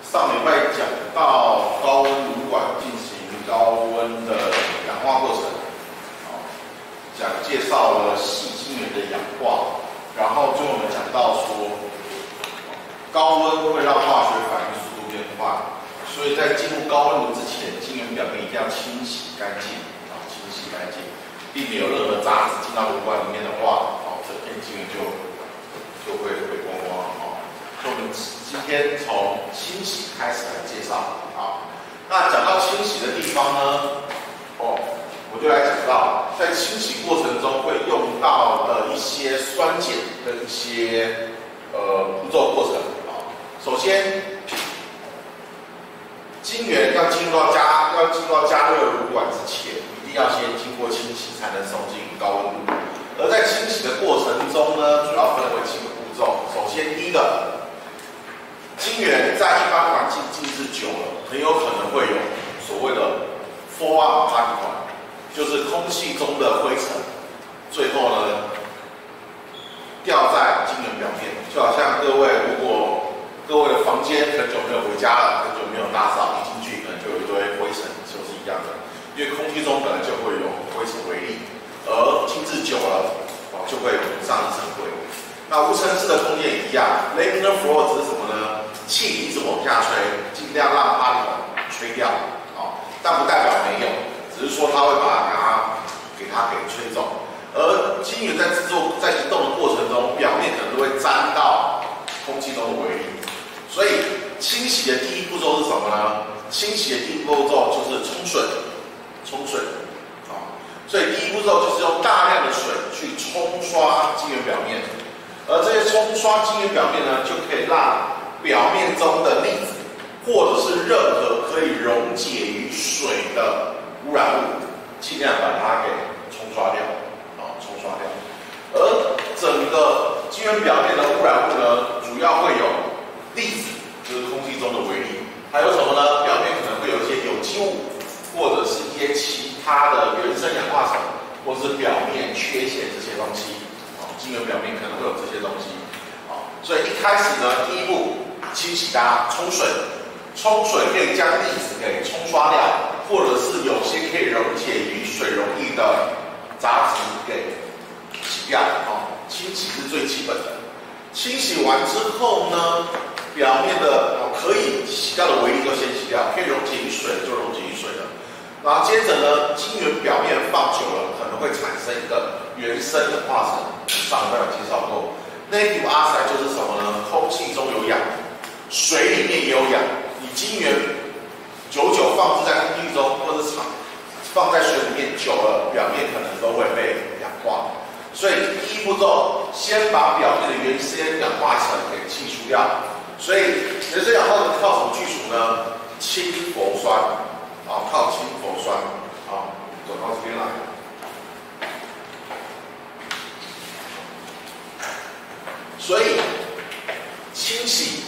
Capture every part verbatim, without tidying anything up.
上礼拜讲到高温炉管进行高温的氧化过程，啊，讲介绍了细晶圆的氧化，然后最后我们讲到说，高温会让化学反应速度变快，所以在进入高温炉之前，晶圆表面一定要清洗干净，啊，清洗干净，避免有任何杂质进到炉管里面的话，哦，整片晶圆就就会毁光光，哦。所以我们今天从清洗开始来介绍啊。那讲到清洗的地方呢，哦，我就来讲到在清洗过程中会用到的一些酸碱跟一些呃步骤过程啊。首先，晶圆要进入到加要进入到加热炉管之前，一定要先经过清洗才能送进高温炉。而在清洗的过程中呢，主要分为几个步骤。首先，第一个。晶圆在一般环境静置久了，很有可能会有所谓的 fallout particle， 就是空气中的灰尘，最后呢掉在晶圆表面。就好像各位，如果各位的房间很久没有回家了，很久没有打扫，一进去可能就有一堆灰尘，就是一样的。因为空气中本来就会有灰尘为例，而静置久了，哦，就会上一层灰。那无尘室的空间也一样 ，laminar flow 指什么呢？气一直往下吹，尽量让particle吹掉，哦，但不代表没有，只是说它会把它给它给吹走。而晶圆在制作在移动的过程中，表面可能都会沾到空气中的微粒，所以清洗的第一步骤是什么呢？清洗的第一步骤就是冲水，冲水，啊、哦，所以第一步骤就是用大量的水去冲刷晶圆表面。而这些冲刷晶圆表面呢，就可以让表面中的粒子或者是任何可以溶解于水的污染物，尽量把它给冲刷掉，啊，冲刷掉。而整个晶圆表面的污染物呢，主要会有粒子，就是空气中的微粒，还有什么呢？表面可能会有一些有机物，或者是一些其他的原生氧化层，或是表面缺陷这些东西。晶圆表面可能会有这些东西，啊，所以一开始呢，第一步清洗它，冲水，冲水可以将粒子给冲刷掉，或者是有些可以溶解于水溶液的杂质给洗掉，啊，清洗是最基本的。清洗完之后呢，表面的可以洗掉的微粒就先洗掉，可以溶解于水的就溶解于水了。然后接着呢，晶圆表面放久了，可能会产生一个原生氧化层。上面有介绍过 ，native oxide 就是什么呢？空气中有氧，水里面也有氧。你晶圆久久放置在空气中，或者长放在水里面久了，表面可能都会被氧化。所以第一步骤，先把表面的原生氧化层给去除掉。所以原生氧化层靠什么去除呢？氢氟酸，啊，靠氢氟酸，啊，走到这边来。所以，清洗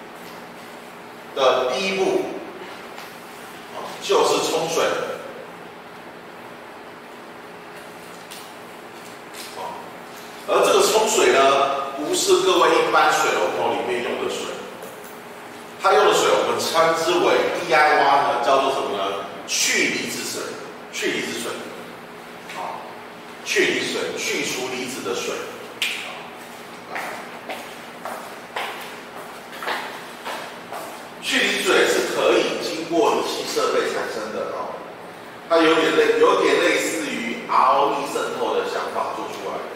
的第一步啊，就是冲水。啊，而这个冲水呢，不是各位一般水龙头里面用的水，它用的水我们称之为 D I Y 呢，叫做什么呢？去离子水，去离子水，啊，去离水，去除离子的水。去离水是可以经过仪器设备产生的哦，它有点类有点类似于 R O E 渗透的想法做出来的。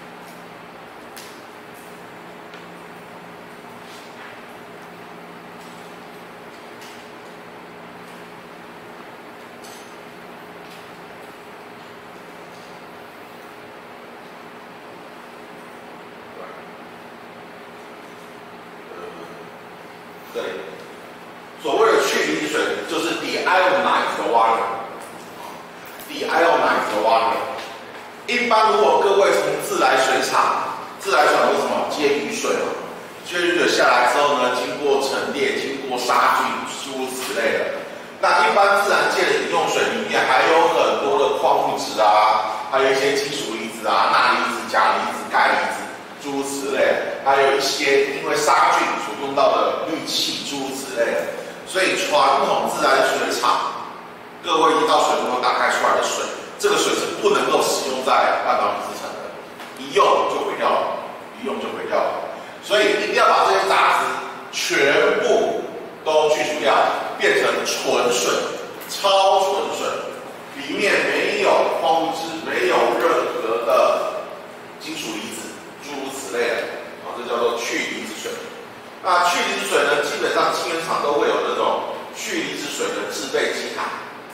对。所谓的去离水就是 deionize the water，deionize the water。一般如果各位从自来水厂，自来水厂为什么接雨水嘛？接雨水下来之后呢，经过沉淀，经过杀菌，诸如此类的。那一般自然界的饮用水里面还有很多的矿物质啊，还有一些金属离子啊、钠离子、钾离子、钙离子，诸如此类。还有一些因为杀菌所用到的氯气，诸如此类。 类的。所以传统自来水厂，各位一到水龙头打开出来的水，这个水是不能够使用在半导体制成的，一用就毁掉了，一用就毁掉了。所以一定要把这些杂质全部都去除掉，变成纯水、超纯水，里面没有矿物质，没有任何的金属离子，诸如此类的，啊，这叫做去离子水。那去离子水呢，基本上晶圆厂都会有那种去离子水的制备机台。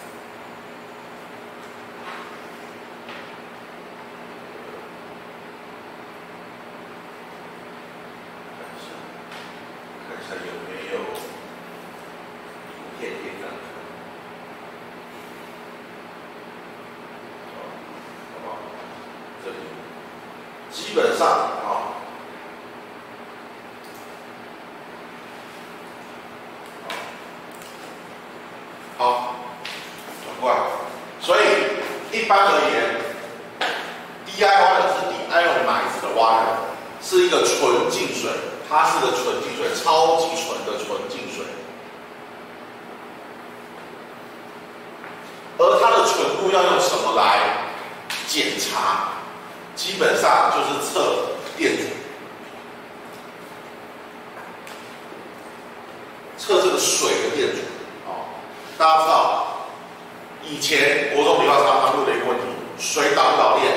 看一下有没有影片可以看。好不好？这里基本上啊。好，转过来。所以一般而言 ，D I water 是 deionized 的 water， 是一个纯净水，它是个纯净水，超级纯的纯净水。而它的纯度要用什么来检查？基本上就是测电阻，测这个水的电阻。大家知道，以前国中理化常常问的一个问题：水导不导电？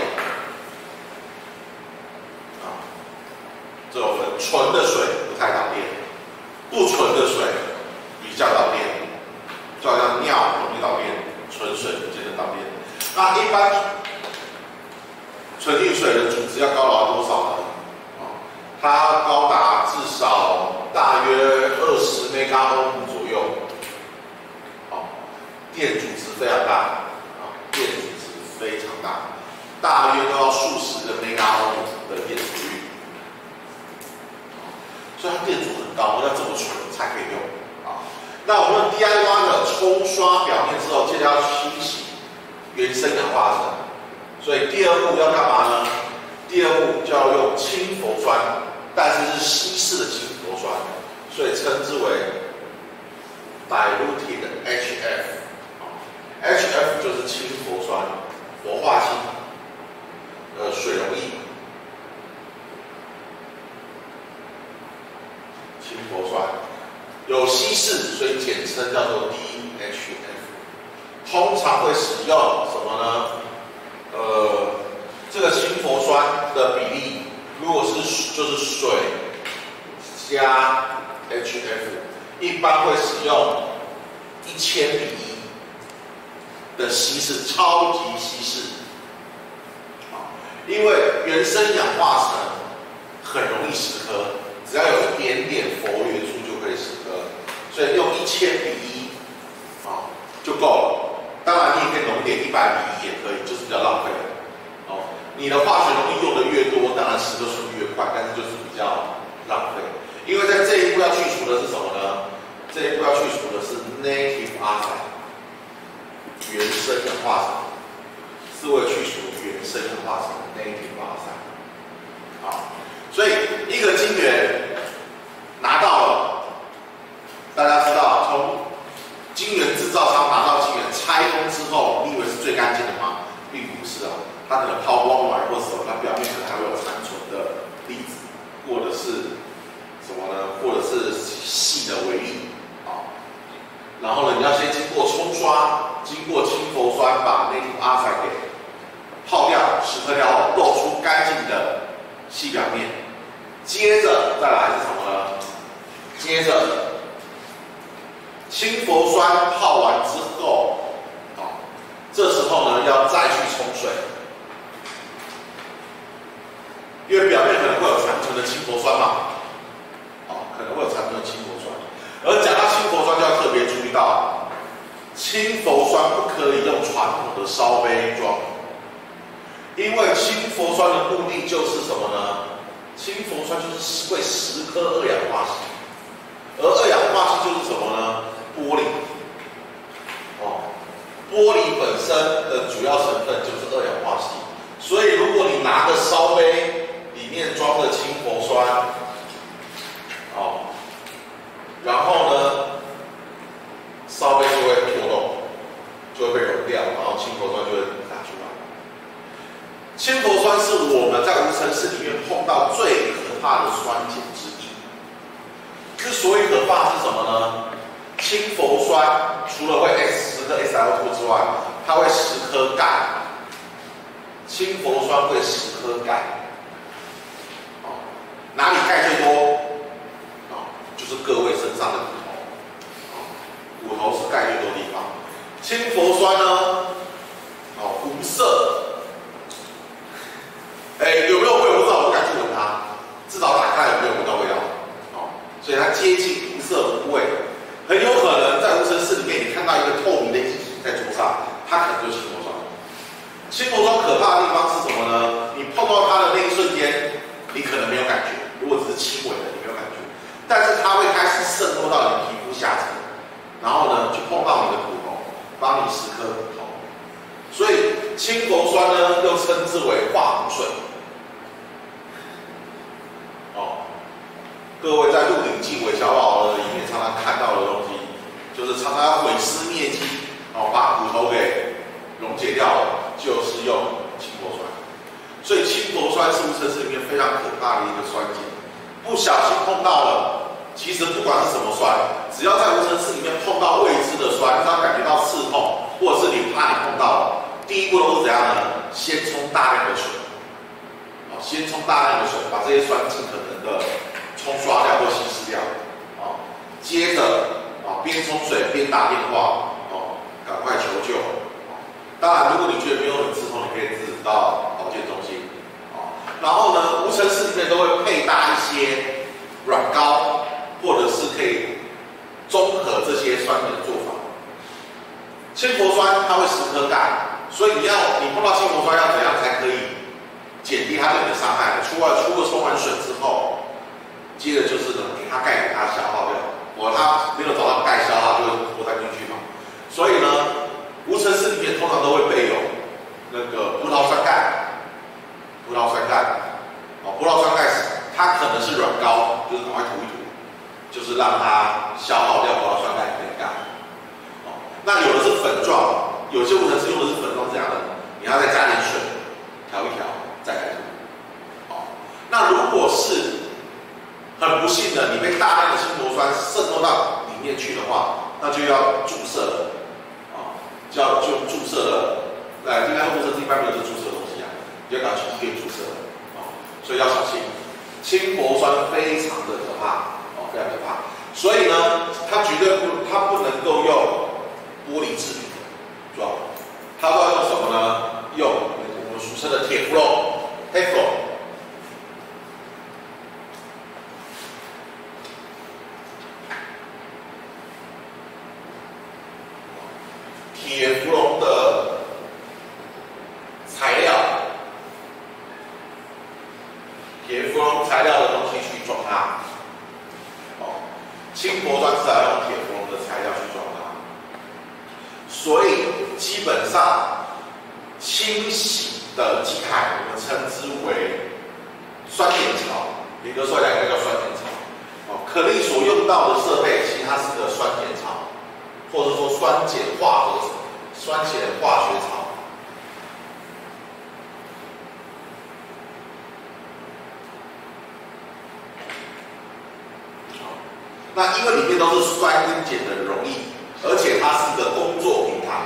啊，这有分纯的水不太导电，不纯的水比较导电，就好像尿容易导电，纯水不见得导电。那一般纯净水的阻值要高达多少呢？啊，它高达至少大约二十 mega ohm 左右。电阻值非常大，啊，电阻值非常大，大约都要数十个 mega ohm 的电阻率，所以它电阻很高，要这么纯才可以用啊。那我们 D I Y 的冲刷表面之后，接着要清洗原生氧化层，所以第二步要干嘛呢？第二步就要用氢氟酸，但是是稀释的氢氟酸，所以称之为 diluted H F。H F 就是氢氟酸，氟化氢，呃，水溶液，氢氟酸有稀释，所以简称叫做 D H F。通常会使用什么呢？呃，这个氢氟酸的比例，如果是就是水加 H F， 一般会使用一千比一。的稀释，超级稀释，因为原生氧化层很容易蚀刻，只要有一点点氟元素就可以蚀刻，所以用一千比一啊就够了。当然你也可以浓点一百比一也可以，就是比较浪费哦。你的化学溶液用的越多，当然蚀刻速度越快，但是就是比较浪费。因为在这一步要去除的是什么呢？这一步要去除的是 native oxide。原生氧化层是为了去除原生氧化层 native oxide， 好，所以一个晶圆拿到了，大家知道，从晶圆制造商拿到晶圆拆封之后，你以为是最干净的吗？并不是啊，它可能抛光完或什么，它表面可能还会有残存的粒子，或者是什么呢？或者是细的微粒啊。然后呢，你要先经过冲刷。经过氢氟酸把 native oxide 给泡掉、蚀刻掉后，露出干净的细表面。接着再来是什么呢？接着氢氟酸泡完之后，啊，这时候呢要再去冲水，因为表面可能会有残存的氢氟酸嘛，啊，可能会有残存的氢氟酸。而讲到氢氟酸，就要特别注意到。氢氟酸不可以用传统的烧杯装，因为氢氟酸的目的就是什么呢？氢氟酸就是会蚀刻二氧化锡，而二氧化锡就是什么呢？玻璃。哦，玻璃本身的主要成分就是二氧化锡，所以如果你拿个烧杯，里面装的氢氟酸，哦，然后呢？ 所以可怕是什么呢？氢氟酸除了会 X 十颗 S L 二 之外，它会十颗钙。氢氟酸会十颗钙。哦，哪里钙最多？哦，就是各位身上的骨头。哦，骨头是钙最多的地方。氢氟酸呢？哦，无色。哎，有没有味？我不知道，我不敢去闻它。至少打开有没有闻到味道？哦，所以它接近无色无味。很有可能在无尘室里面，你看到一个透明的液体在桌上，它可能就是氢氟酸。氢氟酸可怕的地方是什么呢？你碰到它的那一瞬间，你可能没有感觉，如果只是轻微的，你没有感觉，但是它会开始渗透到你的皮肤下层，然后呢，去碰到你的骨头，帮你蚀刻骨头。所以氢氟酸呢，又称之为化骨水。哦，各位在《鹿鼎记》韦小宝的里面常常看到的东西，就是常常要毁尸灭迹，哦，把骨头给溶解掉了，就是用氢氟酸。所以氢氟酸是无尘室里面非常可怕的一个酸碱，不小心碰到了，其实不管是什么酸，只要在无尘室里面碰到未知的酸，只要感觉到刺痛，或者是你怕你碰到了，第一步都是怎样呢？先冲大量的水，啊，先冲大量的水，把这些酸尽可能的冲刷掉或稀释掉，啊，接着啊边冲水边打电话，哦，赶快求救。当然，如果你觉得没有很刺痛，你可以自己到保健中心，啊，然后呢，无尘室里面都会配搭一些软膏，或者是可以综合这些酸碱的做法。氢氟酸它会蚀刻钙，所以你要你碰到氢氟酸要怎样才可以减低它对你的伤害？除了除了冲完水之后，接着就是呢，给它钙给它消耗掉，我它没有找到钙消耗就会活在进去嘛。所以呢，无尘室里面通常都会备有那个葡萄酸钙，葡萄酸钙，哦，葡萄酸钙它可能是软膏，就是赶快涂一涂，就是让它消耗掉葡萄酸钙里面的钙。哦，那有的是粉状，有些无尘室用的是粉状，怎样的？你要再加点水调一调，再来涂。哦，那如果是很不幸的，你被大量的氢氟酸渗透到里面去的话，那就要注射了，啊，就要就注射了。呃，应该说无尘室一般没有这注射的东西啊，你要赶快去医院注射了，啊，所以要小心。氢氟酸非常的可怕，哦，非常可怕。所以呢，它绝对不，它不能够用玻璃制品，知道吗？它都要用什么呢？用我们俗称的铁氟龙 （Teflon）。铁氟龙的材料，铁氟龙材料的东西去装它。哦，氢氟酸是要用铁氟龙的材料去装它。所以基本上清洗的机台我们称之为酸碱槽，严格说来讲叫酸碱槽。哦，可力所用到的设备其实它是个酸碱槽，或者说酸碱化合成。酸碱化学槽，那因为里面都是酸跟碱的溶液，而且它是个工作平台，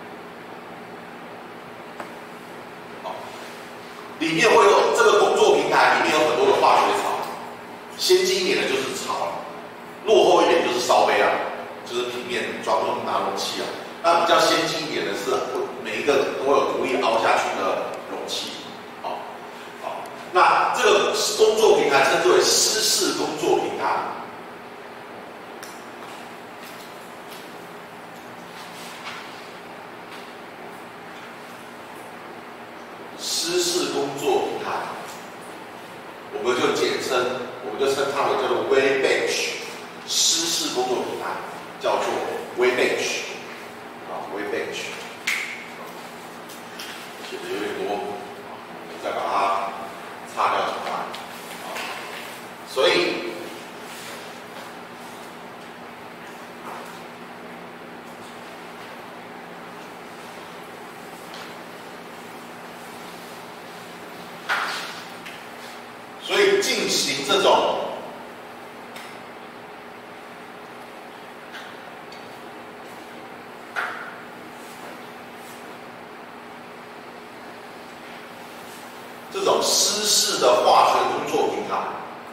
里面会有这个工作平台，里面有很多的化学槽，先进一点的就是槽，落后一点就是烧杯啊，就是平面装入拿容器啊。那比较先进一点的是，每一个都有独立凹下去的容器，好，好，那这个工作平台称之为湿式工作平台。湿式工作平台，我们就简称，我们就称它为叫做 wet bench， 湿式工作平台叫做 wet bench。wet bench， 写的有点多，再把它擦掉重来。所以，所以进行这种这种湿式的化学工作平台，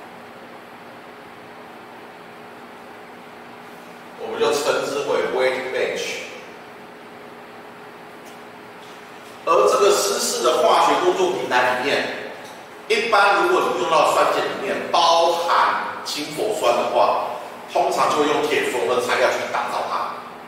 我们就称之为 wet bench。而这个湿式的化学工作平台里面，一般如果你用到酸碱里面包含氢氟酸的话，通常就会用铁氟的材料去打造它。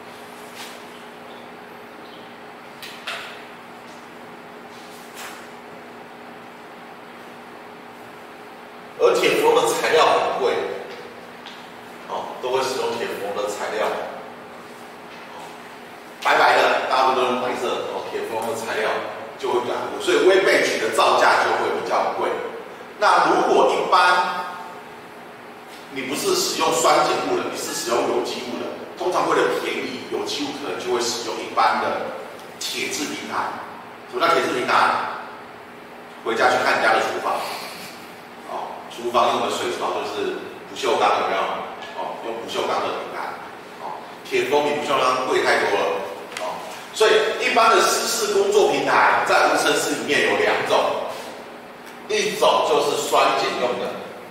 而铁氟的材料很贵，哦，都会使用铁氟的材料，白白的，大部分都用白色哦，铁氟的材料就会比较贵，所以微倍曲的造价就会比较贵。那如果一般你不是使用酸碱物的，你是使用有机物的，通常为了便宜，有机物可能就会使用一般的铁质平台。什么叫铁质平台？回家去看人家的厨房。厨房用的水槽就是不锈钢，有没有？哦，用不锈钢的平台，哦，铁封比不锈钢贵太多了，哦，所以一般的湿式工作平台在无尘室里面有两种，一种就是酸碱用的，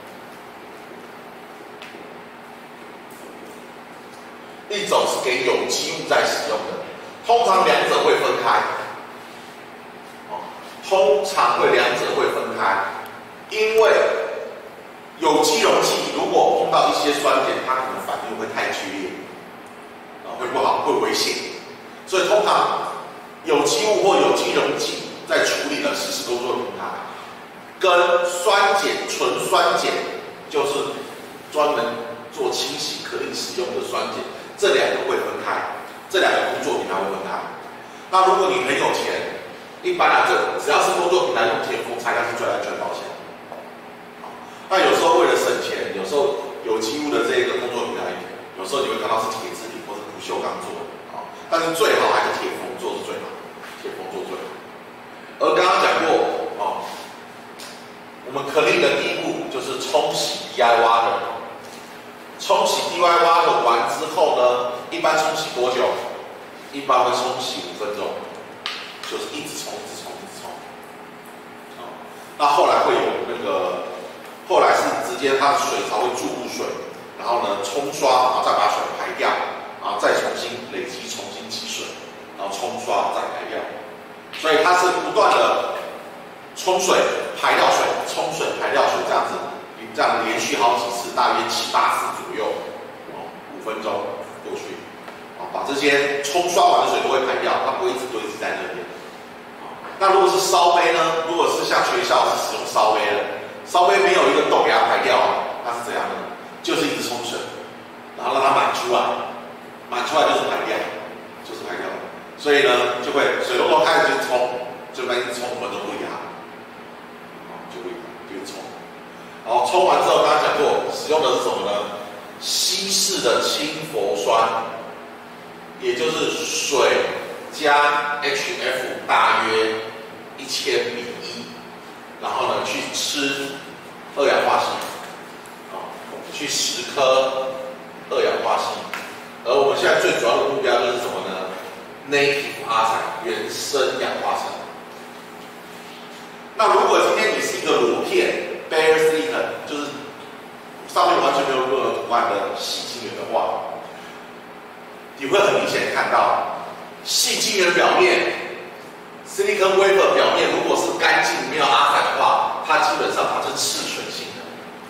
一种是给有机物在使用的，通常两者会分开，哦，通常会两者会分开，因为有机溶剂如果碰到一些酸碱，它可能反应会太剧烈，啊，会不好，会危险。所以通常有机物或有机溶剂在处理的湿式工作平台，跟酸碱、纯酸碱，就是专门做清洗可以使用的酸碱，这两个会分开，这两个工作平台会分开。那如果你很有钱，一般来说，只要是工作平台用铁封材料是最安全保险。那有时候为了省钱，有时候有机物的这个工作平台，有时候你会看到是铁制品或是不锈钢做的啊，但是最好还是铁封做是最好，铁封做最好。而刚刚讲过哦，我们可令的第一步就是冲洗 D I water， 冲洗 D I water 完之后呢，一般冲洗多久？一般会冲洗五分钟，就是一直冲，一直冲，一直冲。啊，那后来会有那个。后来是直接它的水槽会注入水，然后呢冲刷，然后再把水排掉，然后再重新累积，重新积水，然后冲刷再排掉。所以它是不断的冲水、排掉水、冲水、排掉水这样子，这样连续好几次，大约七八次左右，哦，五分钟过去，啊，把这些冲刷完的水都会排掉，它不会一直堆积在那边。那如果是烧杯呢？如果是像学校是使用烧杯的。稍微没有一个洞给它排掉，它是怎样的？就是一直冲水，然后让它满出来，满出来就是排掉，就是排掉。所以呢，就会水龙头开始就冲，就跟一直冲，我们都不一样，就不一样，就冲。然后冲完之后，刚刚讲过，使用的是什么呢？稀释的氢氟酸，也就是水加 H F 大约一千比一。然后呢，去吃二氧化硒，啊，去蚀刻二氧化硒。而我们现在最主要的目标就是什么呢 ？native oxide 原生氧化层。那如果今天你是一个裸片 bare silicon， 就是上面完全没有任何图案的细晶圆的话，你会很明显看到细晶圆表面。Silicon wafer 表面如果是干净没有阿彩的话，它基本上它是赤水性的，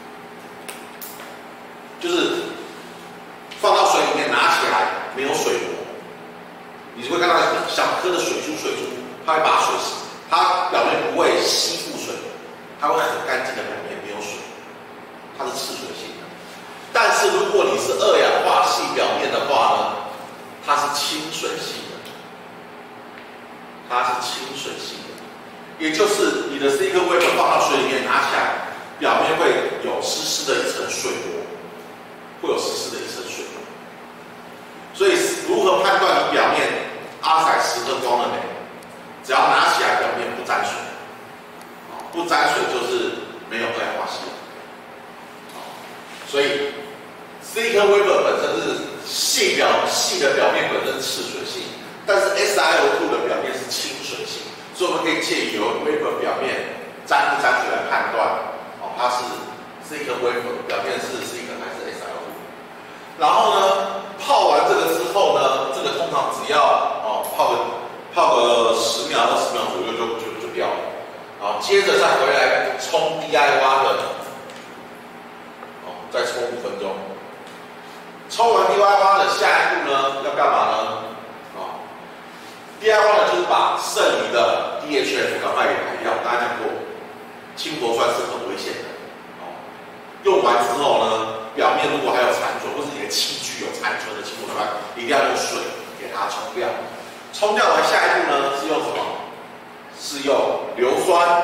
就是放到水里面拿起来没有水膜，你就会看到小颗的水珠水珠，它会把水，它表面不会吸附水，它会很干净的表面没有水，它是赤水性的。但是如果你是二氧化硒表面的话呢，它是清水性的。它是清水性的，也就是你的 silicon wafer 放到水里面拿起来，表面会有湿湿的一层水膜，会有湿湿的一层水膜。所以如何判断你表面阿彩蚀刻光了没？只要拿起来表面不沾水，不沾水就是没有二氧化硒。所以 silicon wafer 本身是细表细的表面本身是赤水性。但是 S i O 二 的表面是清水性，所以我们可以借由 wafer 表面沾不沾水来判断，哦，它是是一颗微粉，表面是是一颗还是 S L 二。然后呢，泡完这个之后呢，这个通常只要哦泡个泡个十秒到十秒左右就就就掉了，好，接着再回来冲 D I 蛙的，哦，再冲五分钟。冲完 D I 蛙的下一步呢，要干嘛呢？哦 ，D I 蛙呢就是把剩余的 D H F 赶快给排掉。大家讲过，氢氟酸是很危险的，哦，用完之后呢，表面如果还有残存，或是你的器具有残存的氢氟酸，一定要用水给它冲掉。冲掉完下一步呢是用什么？是用硫酸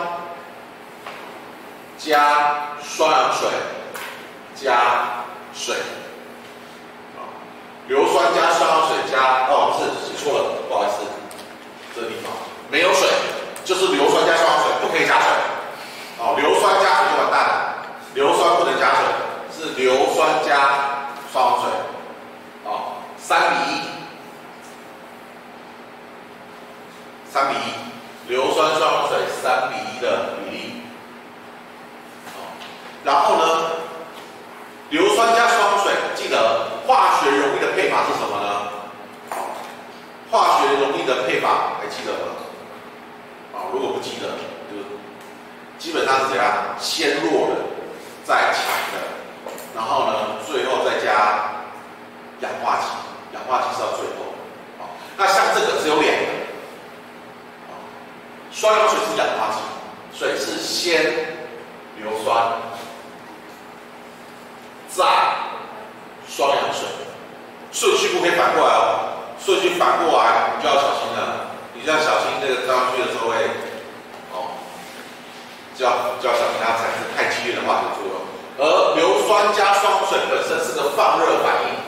加双氧水加水。硫酸加双氧水加哦，不是写错了，不好意思，这个地方没有水，就是硫酸加双氧水，不可以加水。哦，硫酸加水就完蛋了，硫酸不能加水，是硫酸加双氧水。哦，三比一，三比一，硫酸双氧水三比一的比例。哦，然后呢，硫酸加双氧水，记得。化学溶液的配法是什么呢？化学溶液的配法还记得吗？啊，如果不记得，就基本上是怎样？先弱的，再强的，然后呢，最后再加氧化剂，氧化剂是到最后。啊，那像这个只有两个，啊，双氧水是氧化剂，水是先硫酸，再双氧水，顺序不可以反过来哦。顺序反过来，你就要小心了。你就要小心这个倒上去的时候会，哦，就要就要小心它产生太激烈的化学作用。而硫酸加双氧水本身是个放热反应，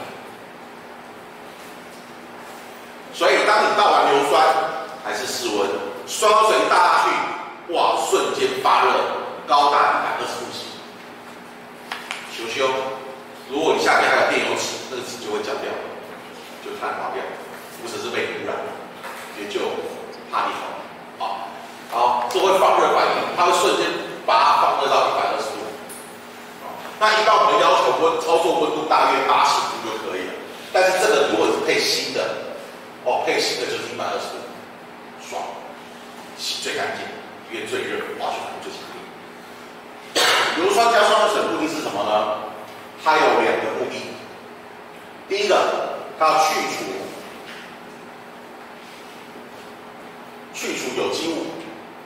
所以当你倒完硫酸还是室温，双氧水一倒下去，哇，瞬间发热，高达一百二十度 C。羞羞。如果你下面还有电油尺，那个纸就会焦掉，就碳化掉，或者是被污染，也就怕地方。好，好，这会放热反应，它会瞬间把它放热到一百二十度。那一般我们要求温操作温度大约八十度就可以了。但是这个如果是配新的，哦，配新的就是一百二十度，爽，洗最干净，因为最热，化学反应最强烈。硫酸加双氧水目的是什么呢？它有两个目的，第一个，它要去除去除有机物，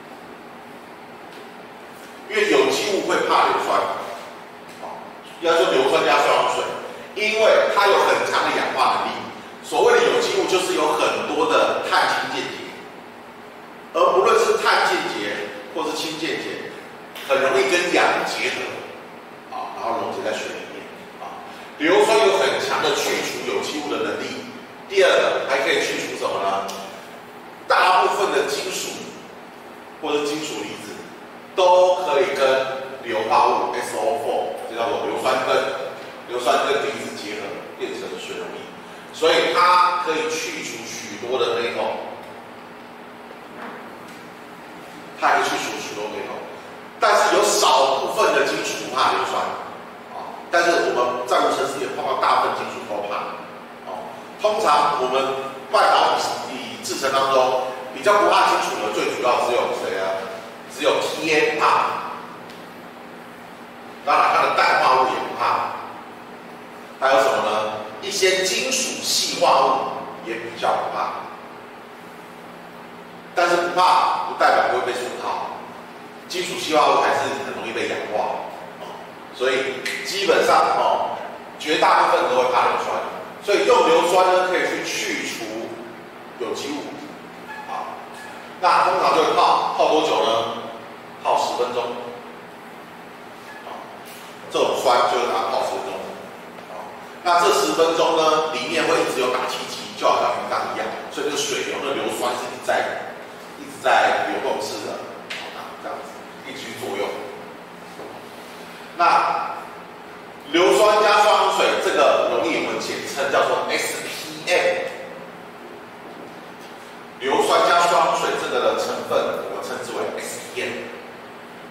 因为有机物会怕硫酸，要做硫酸加双氧水，因为它有很强的氧化能力。所谓的有机物就是有很多的碳氢键结，而不论是碳键结或是氢键结，很容易跟氧结合，啊，然后溶解在水里。硫酸有很强的去除有机物的能力。第二个，还可以去除什么呢？大部分的金属或者金属离子都可以跟硫化物 S O 四， 这叫做硫酸根，硫酸根离子结合变成水溶液，所以它可以去除许多的内头，它可以去除许多内头，但是有少部分的金属不怕硫酸。但是我们在无尘室也碰到大部分金属都怕，哦，通常我们半导体制程当中比较不怕金属的，最主要只有谁啊？只有 T N 怕，当然它的氮化物也不怕，还有什么呢？一些金属细化物也比较不怕，但是不怕不代表不会被损耗，金属细化物还是很容易被氧化。所以基本上哦，绝大部分都会怕硫酸，所以用硫酸呢可以去去除有机物，啊，那通常就会泡泡多久呢？泡十分钟，啊，这种酸就是拿泡十分钟，啊，那这十分钟呢里面会一直有打气机，就好像平常一样，所以这个水流的硫酸是一直在一直在流动式的，啊，这样子一直去作用。那硫酸加双氧水这个溶液我们简称叫做 S P M， 硫酸加双氧水这个的成分我们称之为 S P M。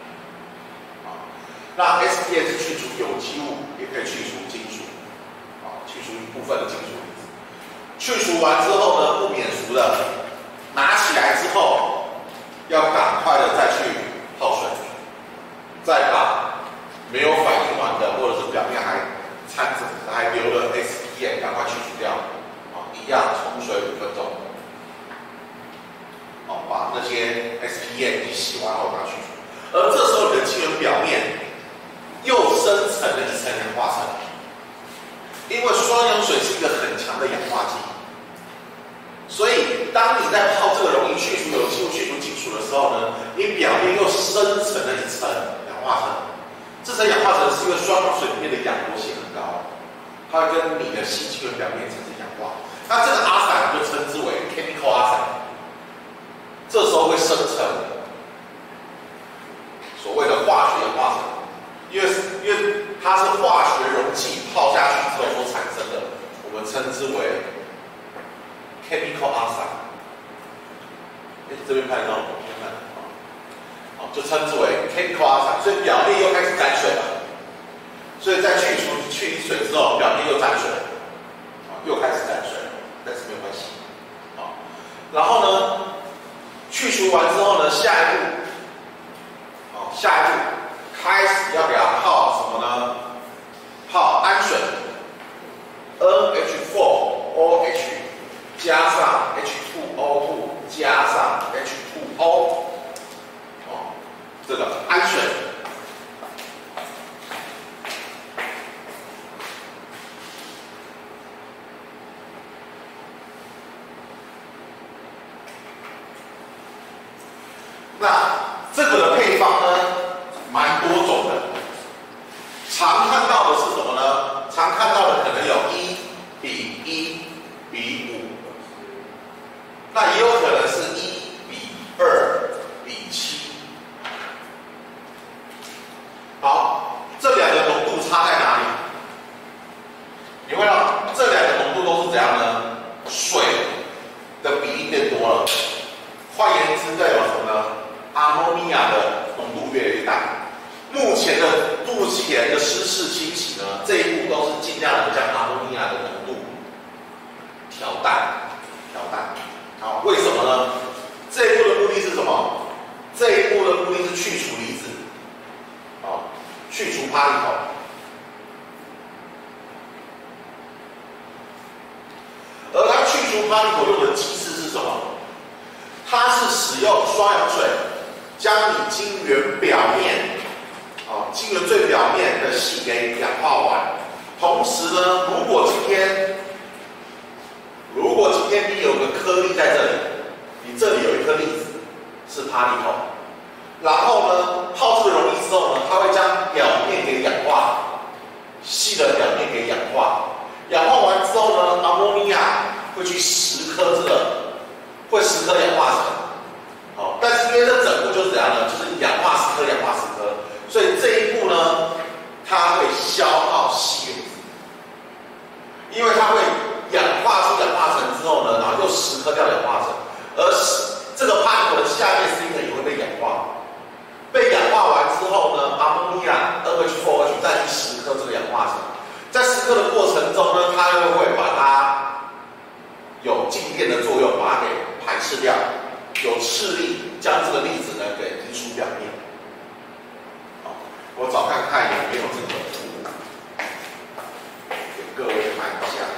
那 S P M 是去除有机物，也可以去除金属，啊，去除一部分的金属离子。去除完之后呢，不免俗的，拿起来之后，要赶快的再去泡水，再把没有反应完的，或者是表面还掺着还留了 S P M， 赶快去除掉，啊，一样冲水五分钟，啊，把那些 S P M 你洗完后把它去除。而这时候你的晶圆表面又生成了一层氧化层，因为双氧水是一个很强的氧化剂，所以当你在泡这个容易去除有机物、去除金属的时候呢，你表面又生成了一层氧化层。这层氧化层是因为双氧水里面的氧活性很高，它会跟你的细晶圆表面产生氧化。那这个阿散就称之为 chemical 阿散，这时候会生成所谓的化学氧化层，因为因为它是化学溶剂泡下去之后所产生的，我们称之为 chemical 阿散。哎，这边看到吗？这边看到，好，就称之为 chemical 阿散，所以表面又开始沾水了。所以在去除去离水之后，表面又沾水，啊，又开始沾水，但是没有关系，啊，然后呢，去除完之后呢，下一步。下一步开始要给它泡什么呢？泡氨水 ，N H 四 O H 加上 H 二 O 二 加上 H 二 O， 哦，这个氨水。那这个的配方呢，蛮多种的。常看到的是什么呢？常看到的可能有一比一比五，那也有可能是一比二比七。好，这两个浓度差在哪里？你会看到这两个浓度都是怎样呢？水的比例变多了。换言之，代表什么呢？阿莫尼亚的浓度越来越大。目前的目前的湿式清洗呢，这一步都是尽量的将阿莫尼亚的浓度调淡，调淡。好，为什么呢？这一步的目的是什么？这一步的目的是去除离子，好，去除帕利口。而它去除帕利口用的机制是什么？它是使用双氧水。将你晶圆表面，啊，晶圆最表面的硒给氧化完。同时呢，如果今天，如果今天你有个颗粒在这里，你这里有一颗粒子是帕利口，然后呢，泡这个溶液之后呢，它会将表面给氧化，硒的表面给氧化。氧化完之后呢，阿莫尼亚会去蚀刻这个，会蚀刻氧化层。好，但是因为这整步就是怎样呢？就是氧化蚀刻、氧化蚀刻，所以这一步呢，它会消耗硒原子，因为它会氧化出氧化层之后呢，然后又蚀刻掉氧化层，而这个帕利口的下面 C 呢也会被氧化，被氧化完之后呢，阿莫尼亚 N H 四 O H 再去蚀刻这个氧化层，在蚀刻的过程中呢，它又会把它有静电的作用，把它给排斥掉。有斥力将这个粒子呢给移出表面。好，我找看看有没有这个图，给各位看一下。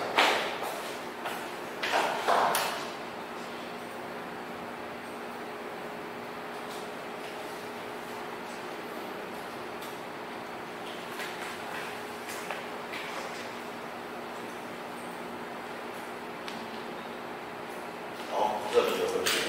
好，这里有个图。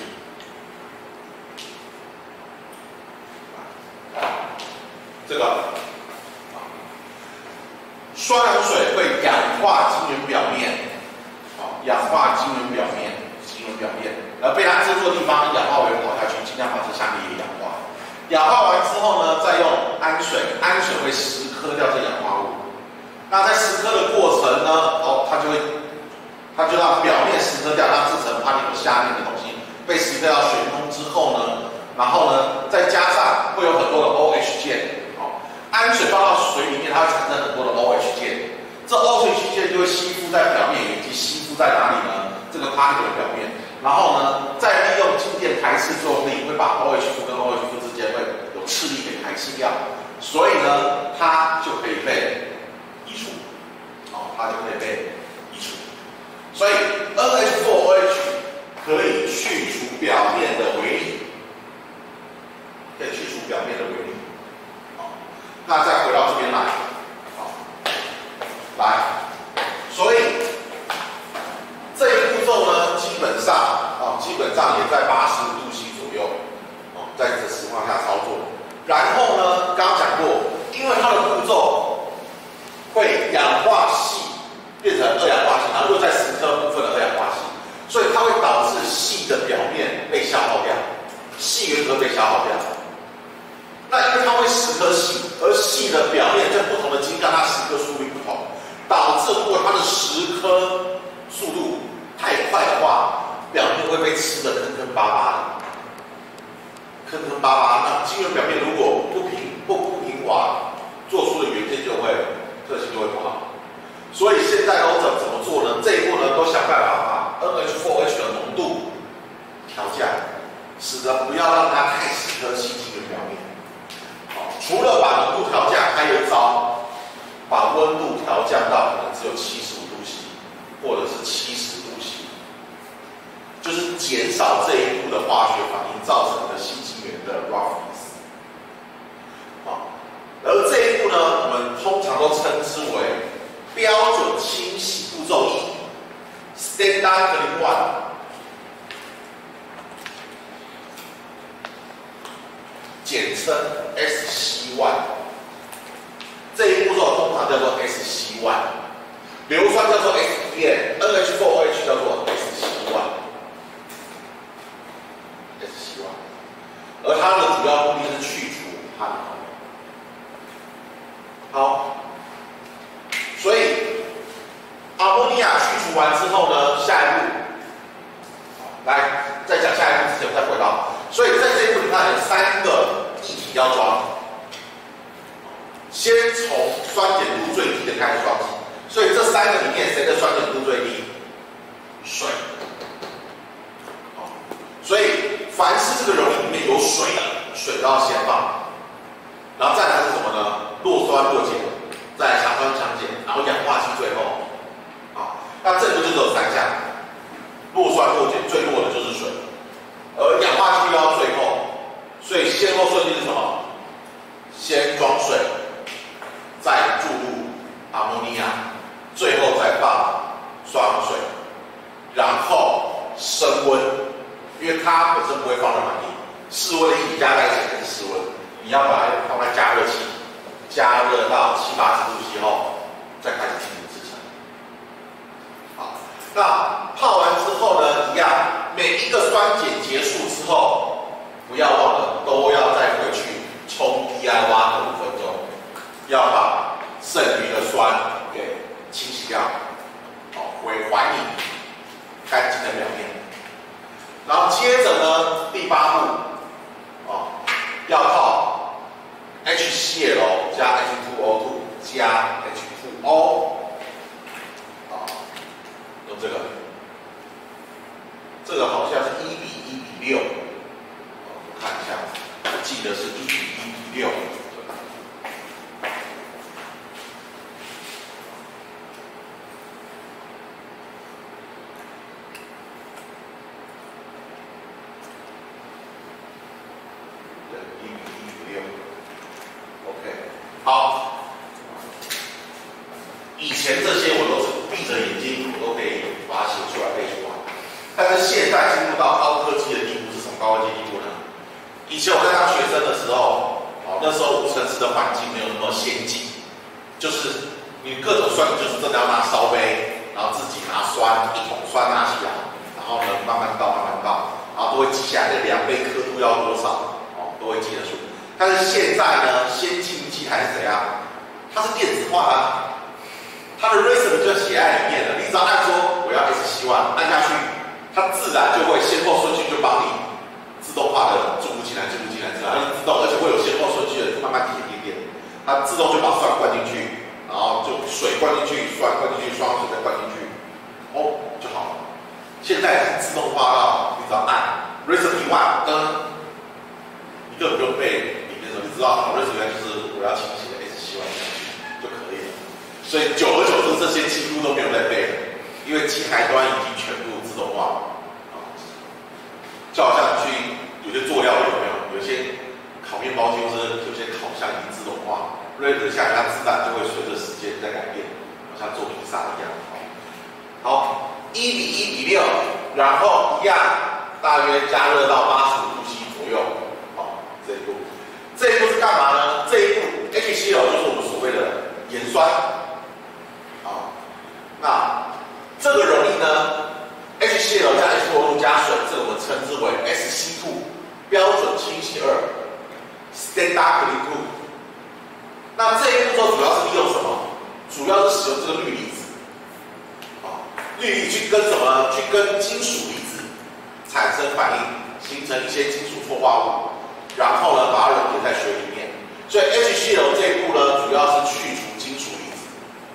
这个啊，双氧水会氧化晶圆表面，啊，氧化晶圆表面，晶圆表面，而被它制作的地方氧化为跑下去，尽量把这下面也氧化。氧化完之后呢，再用氨水，氨水会蚀刻掉这氧化物。那在蚀刻的过程呢，哦，它就会，它就让表面蚀刻掉，让制成帕利口下面的东西被蚀刻掉旋通之后呢，然后呢，再加上会有很多的 O H 键。氨氨水放到水里面，它会产生很多的 OH 键，这 OH 键就会吸附在表面，以及吸附在哪里呢？这个 particle 的表面，然后呢，再利用静电排斥作用力，会把 OH 负跟 OH 负之间会有斥力给排斥掉，所以呢，它就可以被移除，哦，它就可以被移除。所以 N H 四 O H 可以去除表面的微粒，可以去除表面的微粒。好，那再回到这边来，好，来，所以。这一步骤呢，基本上啊，基本上也在八十五度 C 左右，哦，在这情况下操作。然后呢，刚刚讲过，因为它的步骤会氧化硒变成二氧化硒，然后又在十颗部分的二氧化硒，所以它会导致硒的表面被消耗掉，硒原子被消耗掉。那因为它会十颗硒，而硒的表面在不同的晶干，它十颗速率不同，导致如果它的十颗速度太快的话，表面会被吃得坑坑巴巴的，坑坑巴巴。那晶圆表面如果不平不不平滑，做出的元件就会特性就会不好。所以现在都怎怎么做呢？这一步呢，都想办法把 N H 四 O H 的浓度调降，使得不要让它太死颗硒晶圆表面。好，除了把浓度调降，还有一招，把温度调降到可能只有七十五度 C， 或者是七十度 C。就是减少这一步的化学反应造成的硒晶圆的 roughness。好，而这一步呢，我们通常都称之为标准清洗步骤一 ，standard cleaning one。简称 S C one。这一步骤通常叫做 S C one， 硫酸叫做 S E N，N H 四 O H 叫做 S C one。而它的主要目的是去除它的好，所以阿莫尼亚去除完之后呢，下一步，来在讲下一步之前再回到，所以在这一步你看有三个液体要装，先从酸碱度最低的开始装起，所以这三个里面谁的酸碱度最低？水。所以，凡是这个容器里面有水的，水都要先放，然后再来是什么呢？弱酸弱碱，再来强酸强碱，然后氧化剂最后。好，那这个就只有三项，弱酸弱碱最弱的就是水，而氧化剂要最后，所以先后顺序是什么？先装水，再注入阿莫尼亚，最后再放酸水，然后升温。因为它本身不会放热反应，室温的液体加在一起还是室温，你要把它放在加热器，加热到七八十度 C 后，再开始进行制成。好，那泡完之后呢，一样，每一个酸碱结束之后，不要忘了都要再回去冲 D I 挖个五分钟，要把剩余的酸给清洗掉，好，回还你干净的表面。然后接着呢，第八步，哦，要靠 H C L 加 H 二 O 二 加 H 二 O， 啊，用这个，这个好像是一比一比六，我看一下，我记得是一比一比六。好，以前这些我都是闭着眼睛，我都可以把它写出来背出来。但是现在进入到高科技的地步是什么高科技地步呢？以前我在当学生的时候，哦，那时候无尘室的环境没有那么先进，就是你各种酸，你就是真的要拿烧杯，然后自己拿酸一桶酸拿起来，然后呢慢慢倒慢慢倒，然后都会记下来，那量杯刻度要多少，哦，都会记得住。但是现在呢，先进机台是怎样？它是电子化的、啊，它的 recipe 就写在里面了。你只要按说我要 S C one， 按下去，它自然就会先后顺序就帮你自动化的注入进来、注入进来，自然它就自动，而且会有先后顺序的慢慢点点点，它它自动就把酸灌进去，然后就水灌进去，酸灌进去，双水再灌进去，哦就好了。现在是自动化到你只要按 recipe one 灯，你根本不用背里面的，你知道好 recipe one 就是我要清洗的 S C one 就可以了。所以久而久之，这些几乎都没有再背了，因为机台端已经全部自动化了。就好像去有些做料理有没有？有些烤面包机或是有些烤箱已经自动化，热一下它自然就会随着时间在改变，好像做披萨一样。好，一比一比六，然后一样，大约加热到八十五度 C 左右。好，这一步，这一步是干嘛呢？这一步 H C L 就是我们所谓的盐酸。好，那这个溶液呢 ？H C L 加 H 二 O 加水，这个我们称之为 S C 二 标准清洗二 （Standard Clean two）。那这一步骤主要是利用什么？主要是使用这个氯离子，啊，氯离去跟什么？去跟金属离子产生反应，形成一些金属错化物，然后呢把它溶解在水里面。所以 H C L 这一步呢，主要是去除金属离子，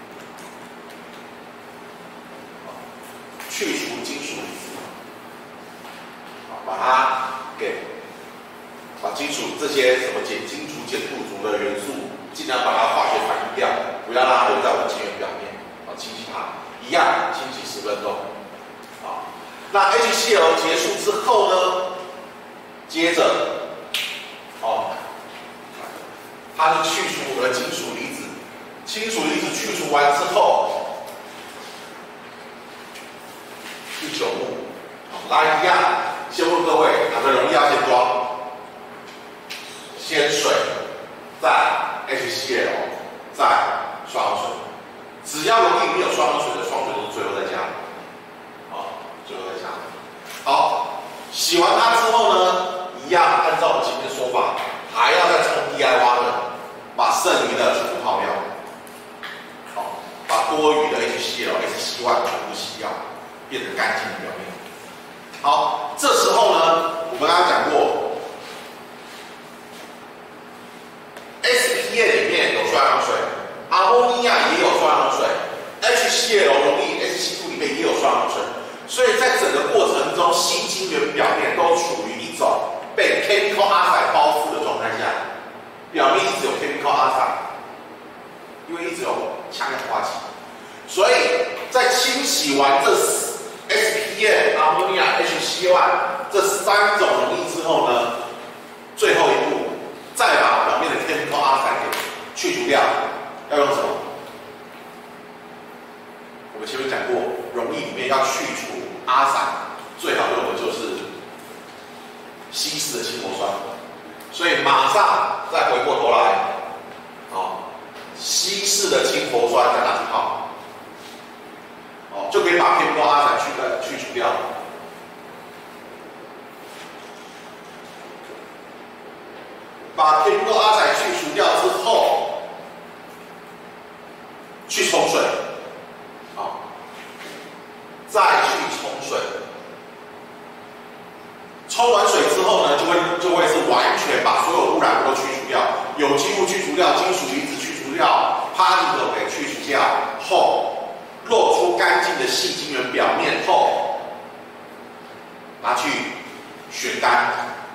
去除金属离子，把它给把金属这些什么碱金属、碱镀族的元素，尽量把它化学反应掉，不要让它留在我们晶圆表面，啊，清洗它，一样清洗十分钟，啊，那 H C L 结束之后呢，接着，哦，它是去除我们的金属离子，金属离子去除完之后，是九目，来一样，先问各位哪个溶液要先装？先水，再 H C L， 再双氧水。只要溶液里面有双氧水的，双水都是最后再加。好，最后再加。好，洗完它之后呢，一样按照我们前面说法，还要再冲 D I 挖的，把剩余的全部泡掉。好，把多余的 H C L、S C 一 全部洗掉，变成干净的表面。好，这时候呢，我们刚刚讲过。S P 液里面有双氧水，阿莫尼亚也有双氧水 ，H C L 溶液 S C 二 里面也有双氧水，所以在整个过程中，细晶圆表面都处于一种被 chemical oxide 包覆的状态下，表面一直有 chemical oxide， 因为一直有强氧化剂，所以在清洗完这 S P 液、阿莫尼亚、H C 一 这三种溶液之后呢，最后一步。再把表面的 chemical oxide 给去除掉，要用什么？我们前面讲过，溶液里面要去除阿散，最好用的就是稀释的氢氟酸。所以马上再回过头来，哦，稀释的氢氟酸再拿去泡，哦，就可以把 chemical oxide 去呃去除掉。把 chemical oxide 去除掉之后，去冲水，啊，再去冲水。冲完水之后呢，就会就会是完全把所有污染物都去除掉，有机物去除掉，金属离子去除掉 ，particle 给去除掉后，露出干净的细晶圆表面后，拿去旋干。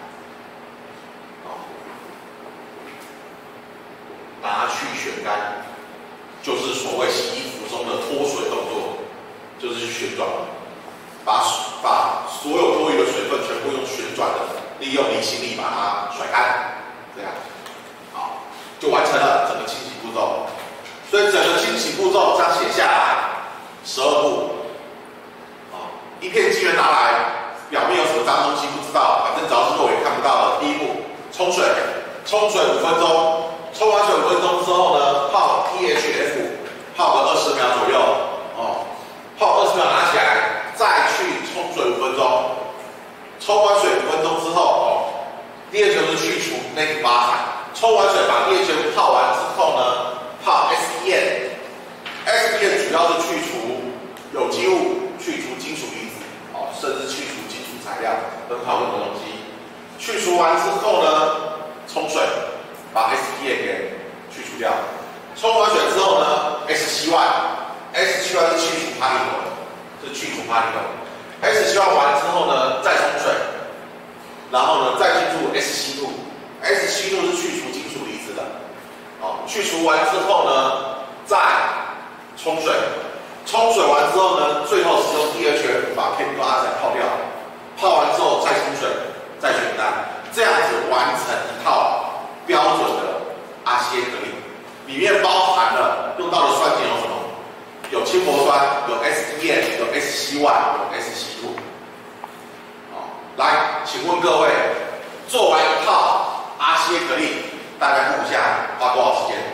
拿去旋干，就是所谓洗衣服中的脱水动作，就是去旋转，把把所有多余的水分全部用旋转的，利用离心力把它甩干，这样，好，就完成了整个清洗步骤。所以整个清洗步骤这样写下来，十二步，啊，一片晶圆拿来，表面有什么脏东西不知道，反正只要是肉眼看不到的。第一步，冲水，冲水五分钟。冲完水五分钟之后呢，泡 T H F， 泡个二十秒左右，哦，泡二十秒拿起来，再去冲水五分钟。冲完水五分钟之后，哦 ，D H F 是去除那个巴汗。冲完水把 D H F 泡完之后呢，泡 S P N。S P N 主要是去除有机物，去除金属离子，哦，甚至去除金属材料，很好用的东西。去除完之后呢，冲水。把 S P 液给去除掉。冲完水之后呢 ，S 七万 S 七万是去除帕里头的，是去除帕里头。S 七万完之后呢，再冲水，然后呢再进入 S 七度 ，S 七度是去除金属离子的。哦，去除完之后呢，再冲水。冲水完之后呢，最后使用 D H F 把 chemical arsenic 泡掉，泡完之后再冲水，再选单，这样子完成一套标准的阿西耶格林，里面包含了用到的酸碱有什么？有氢铂酸，有 S D N， 有 S 七万，有 S 七度。好，来，请问各位，做完一套阿西耶格林，大概估一下花多少时间？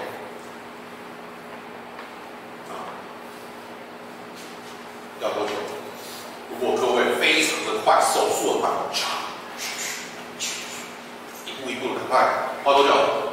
要多久？如果各位非常的快，手速很快，一步一步的快，花多久？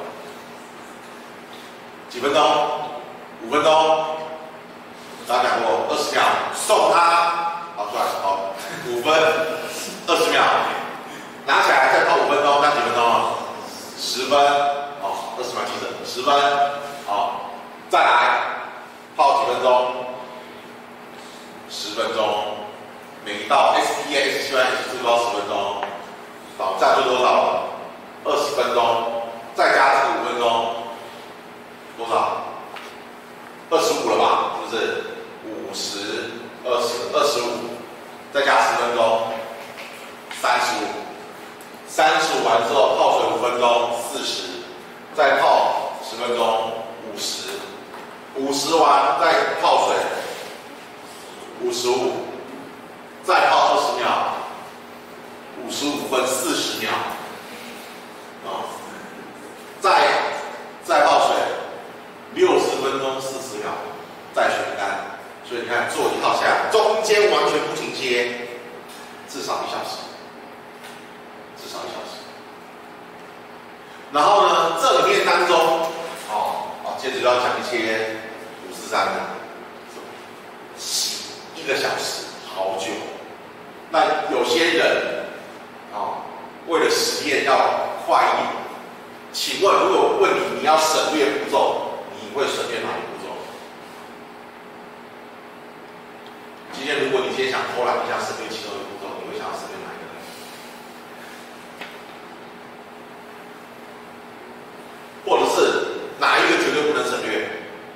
几分钟？五分钟？大家讲过，二十秒，送他，好出来，好，五分，二十秒，拿起来再泡五分钟，那几分钟啊？十分，好，二十秒记着，十分，好，再来泡几分钟？十分钟，每一道 S D A S 七万 S 最高十分钟，好，这样就多少了？二十分钟，再加这个五分钟，多少？二十五了吧？是不是？五十、二十、二十五，再加十分钟，三十五。三十五完之后泡水五分钟，四十，再泡十分钟，五十。五十完再泡水。五十五，再泡二十秒，五十五分四十秒，啊，再再泡水，六十分钟四十秒，再选单。所以你看，做一套下来，中间完全不停歇，至少一小时，至少一小时。然后呢，这里面当中，哦，哦，接着要讲一些五四三的。一个小时，好久。那有些人啊、哦，为了实验要快一点，请问，如果问你你要省略步骤，你会省略哪一步骤？今天如果你今天想偷懒一下省略其中一个步骤，你会想要省略哪一个呢？或者是哪一个绝对不能省略？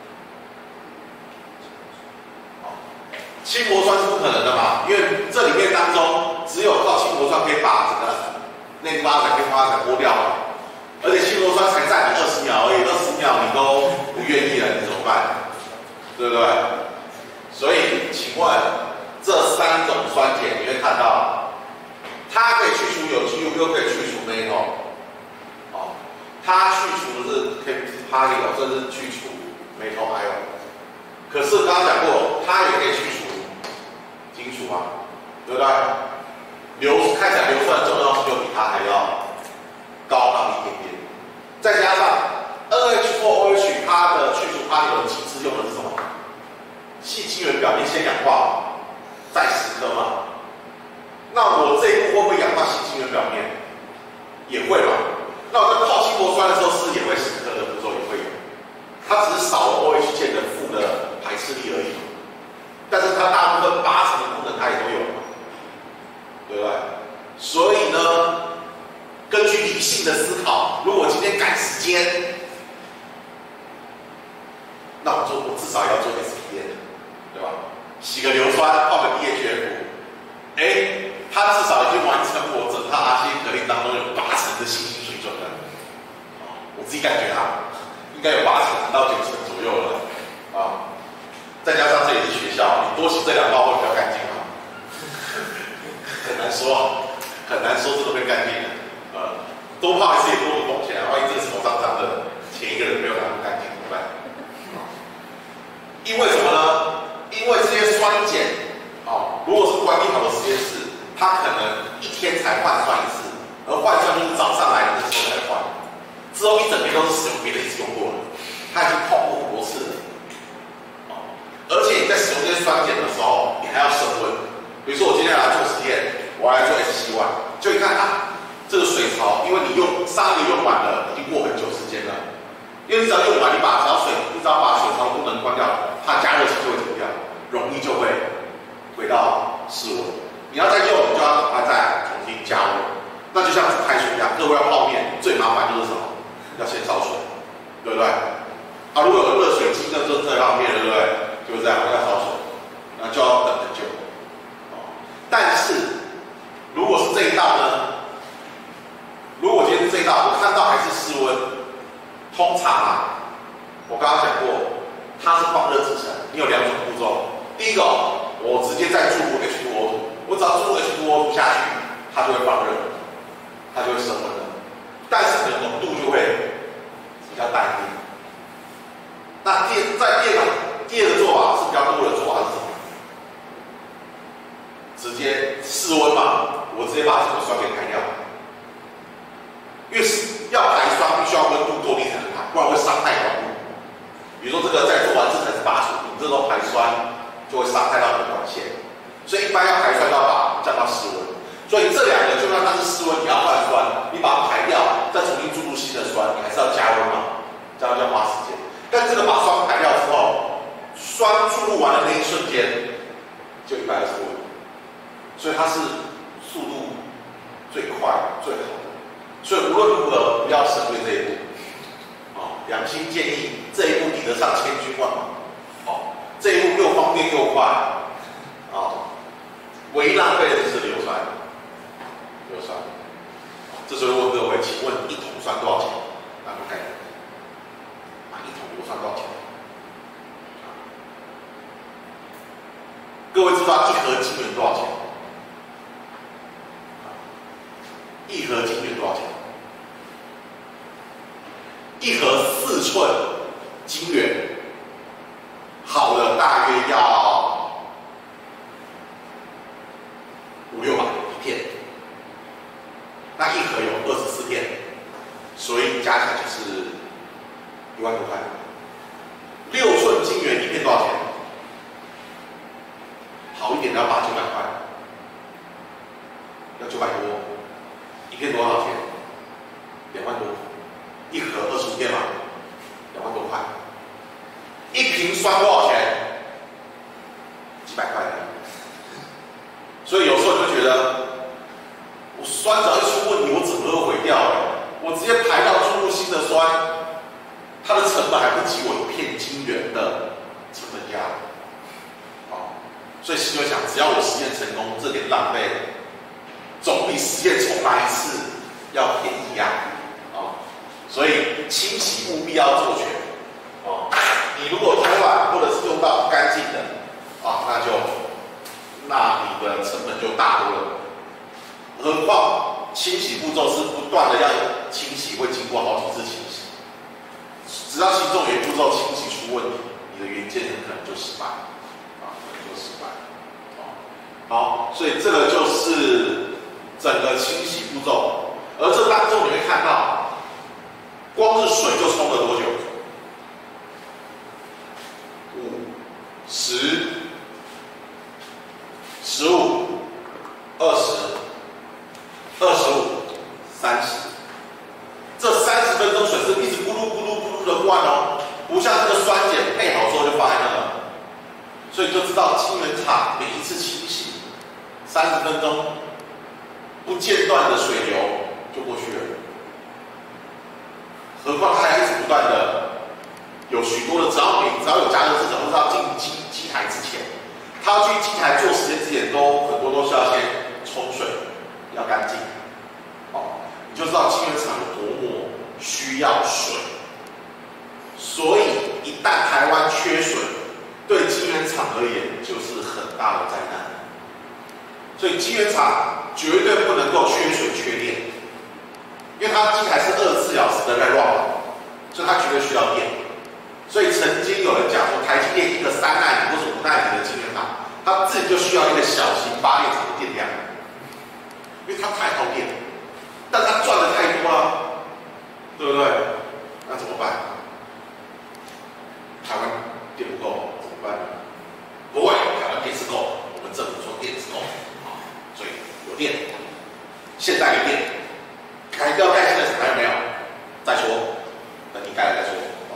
氢铂酸是不可能的嘛，因为这里面当中只有靠氢铂酸可以把这个内部阿仔跟阿仔剥掉了，而且氢铂酸才占你二十秒而已，二十秒你都不愿意了，你怎么办？对不对？所以，请问这三种酸碱，你会看到，它可以去除有机物，又可以去除 metal， 哦，它去除的是 particle， 这是去除 metal ion。可是刚刚讲过，它也可以去除金属啊，对不对？流看起来硫酸重要性就比它还要高那么一点点，再加上 N H 四 O H 它的去除它有的机制用的是什么？细晶圆表面先氧化，再蚀刻嘛。那我这一步会不会氧化细晶圆表面？也会嘛。那我在泡氢铂酸的时候，是不是也会蚀刻的步骤也会有？它只是少了 O H 键的负的排斥力而已，但是它大部分八成的功能它也都有，对不对？所以呢，根据理性的思考，如果今天赶时间，那我做我至少也要做 S P N， 对吧？洗个硫酸，泡个 D H F， 哎，它至少已经完成我整套阿西格林当中有八成的信心水准了。我自己感觉啊。应该有八成到九成左右了，啊，再加上这里是学校，你多洗这两道会比较干净吗？很难说，很难说这个会干净的，呃，多泡一次也多个风险啊，万一这个手脏脏的，前一个人没有拿不干净怎么办？因为什么呢？因为这些酸碱，哦，如果是管理好的实验室，它可能一天才换算一次，而换算就是早上来的时候才换。之后一整天都是使用别人一直用过了，它已经泡过很多次了，哦，而且你在使用这些酸碱的时候，你还要升温。比如说我今天来做实验，我来做 S 七万，就一看啊，这个水槽，因为你用上一个用完了，已经过很久时间了， 因为你只要用完，你把只要水，你只要把水槽功能关掉，它加热器就会停掉，容易就会回到室温。你要再用，你就要赶快再重新加温。那就像煮开水一样，各位要泡面最麻烦就是什么？要先烧水，对不对？啊，如果有热水机，那就这泡面，对不对？就是这样，要烧水，那就要等很久。哦，但是如果是这一道呢？如果今天是这一道，我看到还是室温，通常啊，我刚刚讲过，它是放热制成，你有两种步骤。第一个，我直接再注入 H 二 O 二，我只要注入 H 二 O 二下去，它就会放热，它就会升温了，但是你的浓度就会比较淡一点。那第在第二个第二个做法是比较多的做法是什么？直接室温嘛，我直接把整个酸给排掉。因为要排酸必须要温度够低才能排，不然会伤害管路。比如说这个在做完制成是八十度，你这时候排酸就会伤害到你的管线，所以一般要排酸要把降到室温。所以这两个就算它是室温，你要换酸，你把它排掉，再重新注入新的酸，你还是要加温嘛，这样就要花时间。但这个把酸排掉之后，酸注入完的那一瞬间就一百二十度，所以它是速度最快最好的。所以无论如何不要省略这一步，哦，良心建议这一步抵得上千军万马，哦，这一步又方便又快，哦，唯一浪费的就是硫酸，硫酸，这时候问各位，请问一桶酸多少钱？大概啊，一桶硫酸多少钱？各位知道一盒精元多少钱？一盒精元多少钱？一盒四寸精元，好的大约要五六百一片，那一盒有二十四片，所以加起来就是一万多块。六寸精元一片多少钱？好一点的要八九百块，要九百多，一片多少钱？两万多。一盒二十五片嘛，两万多块。一瓶酸多少钱？几百块。所以有时候你会觉得，我酸只要一出问题，我整个都毁掉了。我直接排到注入新的酸，它的成本还不及我一片精元的成本价。好，所以心里想，只要我实验成功，这点浪费总比实验重来一次要便宜呀。所以清洗务必要做全，哦，你如果偷懒或者是用到不干净的，啊，那就那你的成本就大多了。何况清洗步骤是不断的要清洗，会经过好几次清洗，只要其中有一步骤清洗出问题，你的元件很可能就失败，啊，可能就失败，啊，好，所以这个就是整个清洗步骤，而这当中你会看到。光是水就冲了多久？五、十、十五、二十、二十五、三十。这三十分钟水是一直咕噜咕噜咕噜的灌哦，不像这个酸碱配好之后就放在那了。所以就知道晶圆厂每一次清洗三十分钟不间断的水流就过去了。何况它还一直不断的有许多的，只要你只要有加热制程，或是要进机机台之前，它要去机台做实验之前，都很多都是要先冲水，要干净。哦，你就知道晶圆厂有多么需要水。所以一旦台湾缺水，对晶圆厂而言就是很大的灾难。所以晶圆厂绝对不能够缺水缺电。因为它机台是二十四小时的在 run， 所以它绝对需要电。所以曾经有人讲说，台积电一个三奈米或者五奈米的晶圆厂，它自己就需要一个小型发电厂的电量，因为它太耗电，但它赚的太多了，对不对？那怎么办？台湾电不够怎么办？不会，台湾电是够，我们政府说电是够，啊，所以有电，现在有电。还要盖新的厂还有没有？再说，等你盖了再说。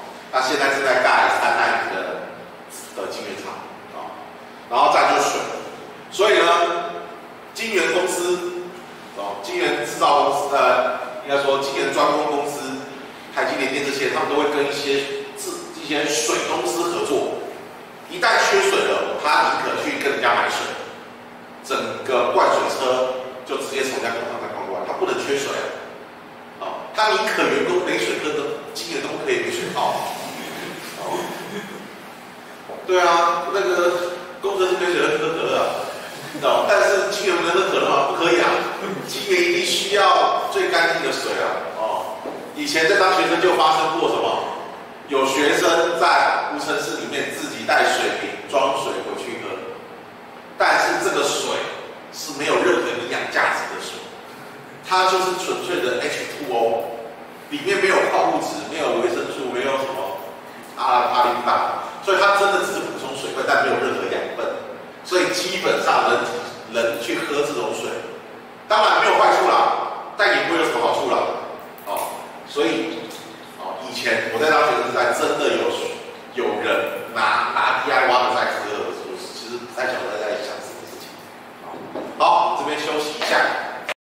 该说晶圆专攻公司，台积电、电这些，他们都会跟一些自一些水公司合作。一旦缺水了，他宁可去跟人家买水，整个灌水车就直接从人家工厂再灌过来，他不能缺水啊。啊，他宁可员工没水喝，的晶圆都不可以没水泡。哦，对啊，那个工程师没水喝可乐啊。哦，但是晶圆不能喝可乐吗？不可以啊，晶圆一定需要最干净的水啊。哦，以前在当学生就发生过什么？有学生在无尘室里面自己带水瓶装水回去喝，但是这个水是没有任何营养价值的水，它就是纯粹的 H 二 O， 里面没有矿物质，没有维生素，没有什么阿阿林氮，所以它真的只是补充水分，但没有任何养分。所以基本上人体人去喝这种水，当然没有坏处啦，但也不会有什么好处啦。